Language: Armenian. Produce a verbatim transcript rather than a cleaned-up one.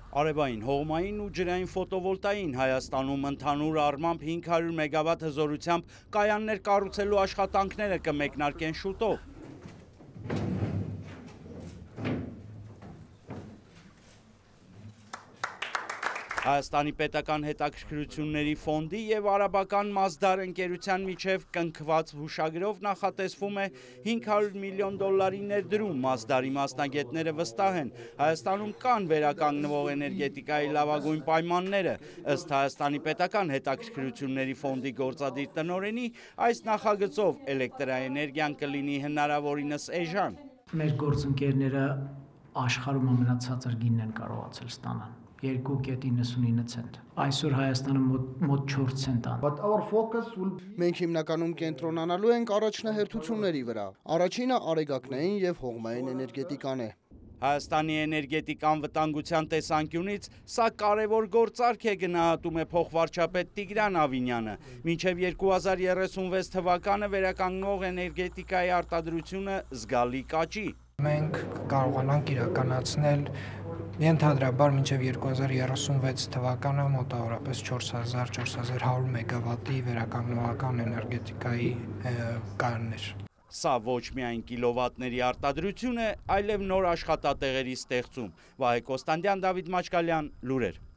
Արևային, հողմային ու ջրային ֆոտովոլտային Հայաստանում ընդհանուր առմամբ հինգ հարյուր մեգավատ հզորությամբ կայաններ կառուցելու աշխատանքները կմեկնարկեն շուտով։ Հայաստանի պետական հետաքրքրությունների ֆոնդի և արաբական Մազդար ընկերության միջև կնքված հուշագրով նախատեսվում է հինգ հարյուր միլիոն դոլարի ներդրում։ Մազդարի մասնագետները վստահ են, Հայաստանում կան վերականգնվող էներգետիկայի լավագույն պայմանները։ Ըստ Հայաստանի պետական հետաքրքրությունների ֆոնդի գործադիր տնօրենի, այս նախագծով էլեկտրաէներգիան կլինի հնարավորինս էժան։ Մեր գործընկերները աշխարհում ամենացածր գինն են կարողացել ստանալ։ երկու կետ իննսունինը ցենտ։ Այսօր Հայաստանը մոտ չորս ցենտ ան։ Մենք հիմնականում կենտրոնանալու ենք առաջնահերթությունների վրա։ Առաջինը արեգակնային և հողմային էներգետիկան է։ Հայաստանի էներգետիկ անվտանգության տեսանկյունից սա կարևոր գործարք է, գնահատում է փոխվարչապետ Տիգրան Ավինյանը։ Մինչև երկու հազար երեսունվեց թվականը վերականգնվող էներգետիկայի արտադրությունը զգալի կաճի։ Մենք կարողանանք իրականացնել ենթադրաբար մինչև երկու հազար երեսունվեց թվականը մոտավորապես չորս հազար չորս հազար հարյուր մեգավատի վերականգնողական էներգետիկայի կայաններ։ Սա ոչ միայն կիլովատների արտադրություն է, այլև նոր աշխատատեղերի ստեղծում։ Վահե Կոստանդյան, Դավիթ Մաչկալյան, լուրեր։